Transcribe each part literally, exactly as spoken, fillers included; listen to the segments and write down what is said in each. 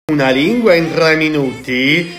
Una lingua in tre minuti?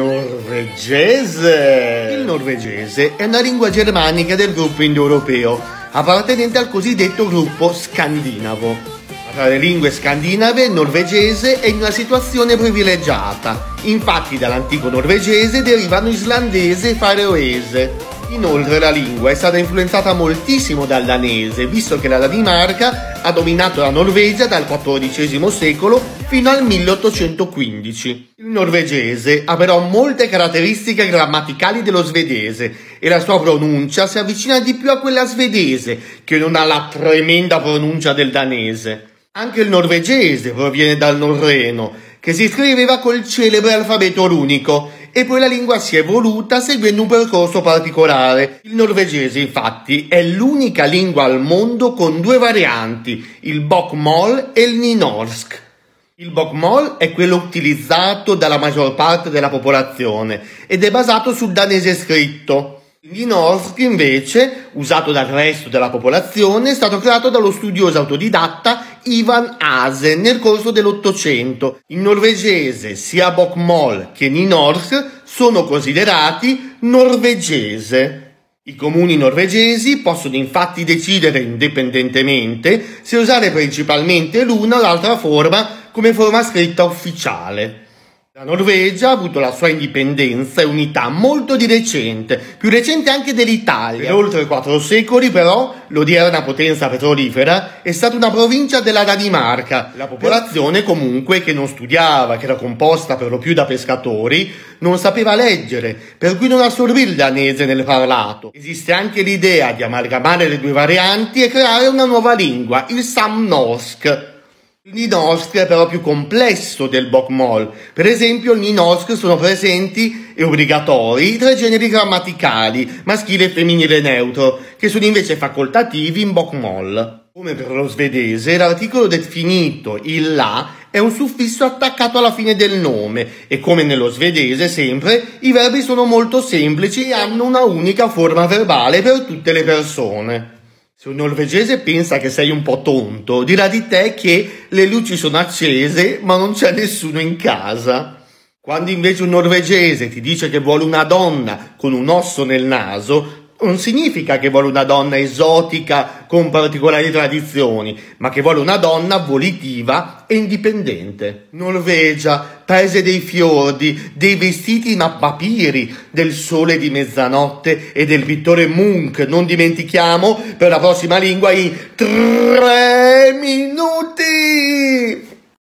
Norvegese! Il norvegese è una lingua germanica del gruppo indoeuropeo, appartenente al cosiddetto gruppo scandinavo. Tra le lingue scandinave, il norvegese è in una situazione privilegiata. Infatti dall'antico norvegese derivano islandese e faroese. Inoltre la lingua è stata influenzata moltissimo dal danese, visto che la Danimarca ha dominato la Norvegia dal quattordicesimo secolo fino al milleottocentoquindici. Il norvegese ha però molte caratteristiche grammaticali dello svedese e la sua pronuncia si avvicina di più a quella svedese, che non ha la tremenda pronuncia del danese. Anche il norvegese proviene dal norreno, che si scriveva col celebre alfabeto runico, e poi la lingua si è evoluta seguendo un percorso particolare. Il norvegese, infatti, è l'unica lingua al mondo con due varianti, il bokmål e il nynorsk. Il bokmål è quello utilizzato dalla maggior parte della popolazione ed è basato sul danese scritto. Il nynorsk, invece, usato dal resto della popolazione, è stato creato dallo studioso autodidatta Ivan Asen nel corso dell'Ottocento. In norvegese sia bokmål che nynorsk sono considerati norvegese. I comuni norvegesi possono infatti decidere indipendentemente se usare principalmente l'una o l'altra forma come forma scritta ufficiale. La Norvegia ha avuto la sua indipendenza e unità molto di recente, più recente anche dell'Italia. Per oltre quattro secoli, però, l'odierna potenza petrolifera è stata una provincia della Danimarca. La popolazione, comunque, che non studiava, che era composta per lo più da pescatori, non sapeva leggere, per cui non assorbì il danese nel parlato. Esiste anche l'idea di amalgamare le due varianti e creare una nuova lingua, il samnorsk. Il nynorsk è però più complesso del bokmål. Per esempio, il nynorsk sono presenti e obbligatori i tre generi grammaticali, maschile e femminile neutro, che sono invece facoltativi in bokmål. Come per lo svedese, l'articolo definito, il la, è un suffisso attaccato alla fine del nome e come nello svedese sempre, i verbi sono molto semplici e hanno una unica forma verbale per tutte le persone. Se un norvegese pensa che sei un po' tonto, dirà di te che le luci sono accese ma non c'è nessuno in casa. Quando invece un norvegese ti dice che vuole una donna con un osso nel naso, non significa che vuole una donna esotica con particolari tradizioni, ma che vuole una donna volitiva e indipendente. Norvegia, paese dei fiordi, dei vestiti in papiri, del sole di mezzanotte e del pittore Munch. Non dimentichiamo per la prossima lingua i tre minuti!